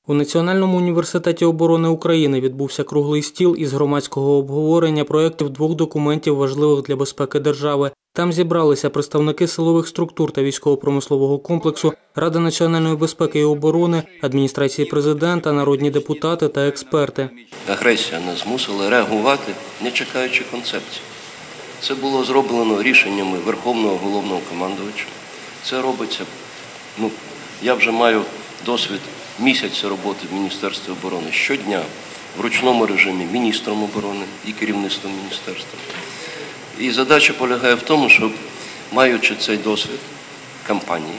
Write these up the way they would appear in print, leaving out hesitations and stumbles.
У Національному університеті оборони України відбувся круглий стіл із громадського обговорення проєктів двох документів, важливих для безпеки держави. Там зібралися представники силових структур та військово-промислового комплексу, Ради національної безпеки і оборони, адміністрації президента, народні депутати та експерти. Агресія нас змусила реагувати, не чекаючи концепції. Це було зроблено рішеннями Верховного Головнокомандувача. Це робиться, я вже маю досвід місяця роботи в Міністерстві оборони щодня в ручному режимі міністром оборони і керівництвом міністерства. І задача полягає в тому, щоб, маючи цей досвід кампанії,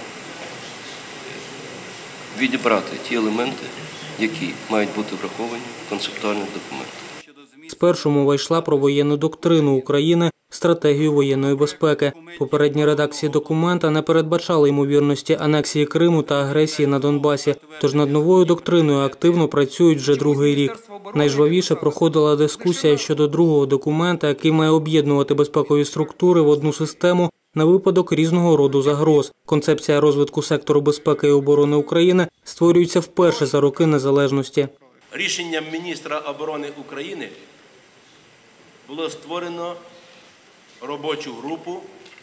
відібрати ті елементи, які мають бути враховані в концептуальних документах. Спершу мова йшла про воєнну доктрину України, стратегію воєнної безпеки. Попередні редакції документа не передбачали ймовірності анексії Криму та агресії на Донбасі, тож над новою доктриною активно працюють вже другий рік. Найжвавіше проходила дискусія щодо другого документа, який має об'єднувати безпекові структури в одну систему на випадок різного роду загроз. Концепція розвитку сектору безпеки і оборони України створюється вперше за роки незалежності. Рішенням міністра оборони України було створено робочу групу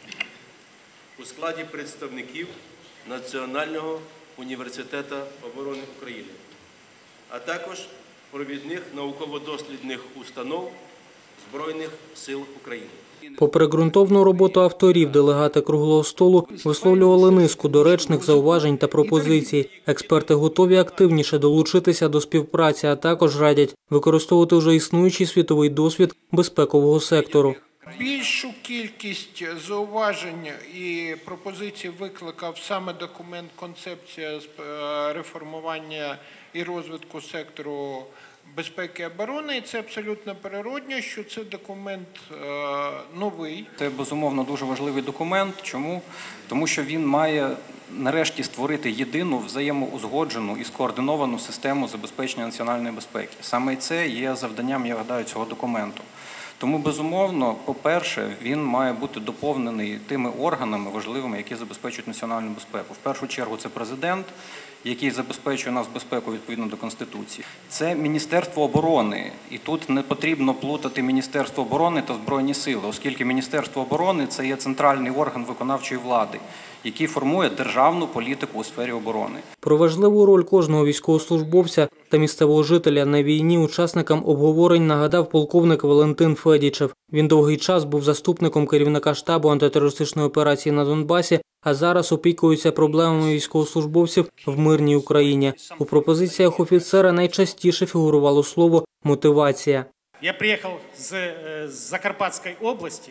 у складі представників Національного університету оборони України, а також провідних науково-дослідних установ Збройних сил України. Попри ґрунтовну роботу авторів, делегати круглого столу висловлювали низку доречних зауважень та пропозицій. Експерти готові активніше долучитися до співпраці, а також радять використовувати вже існуючий світовий досвід безпекового сектору. Більшу кількість зауважень і пропозицій викликав саме документ «Концепція реформування і розвитку сектору безпеки і оборони». І це абсолютно природно, що це документ новий. Це, безумовно, дуже важливий документ. Чому? Тому що він має нарешті створити єдину, взаємоузгоджену і скоординовану систему забезпечення національної безпеки. Саме це є завданням, я гадаю, цього документу. Тому, безумовно, по-перше, він має бути доповнений тими органами важливими, які забезпечують національну безпеку. В першу чергу це президент, який забезпечує нас безпеку відповідно до Конституції. Це Міністерство оборони. І тут не потрібно плутати Міністерство оборони та Збройні сили, оскільки Міністерство оборони – це є центральний орган виконавчої влади, який формує державну політику у сфері оборони. Про важливу роль кожного військовослужбовця та місцевого жителя на війні учасникам обговорень нагадав полковник Валентин Федічев. Він довгий час був заступником керівника штабу антитерористичної операції на Донбасі, а зараз опікується проблемами військовослужбовців в мирній Україні. У пропозиціях офіцера найчастіше фігурувало слово «мотивація». Я приїхав з Закарпатської області.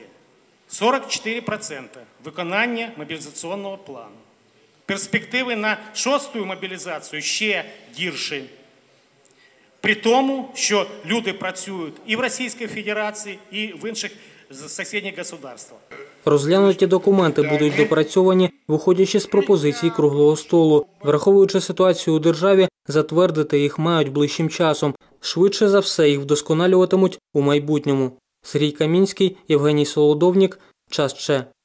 44% виконання мобілізаційного плану. Перспективи на 6-ту мобілізацію ще гірші. При тому, що люди працюють і в Російській Федерації, і в інших сусідніх государствах. Розглянуті документи будуть допрацьовані, виходячи з пропозицій круглого столу. Враховуючи ситуацію у державі, затвердити їх мають ближчим часом. Швидше за все їх вдосконалюватимуть у майбутньому. Сергій Камінський, Євгеній Солодовнік. Час ЧЕ.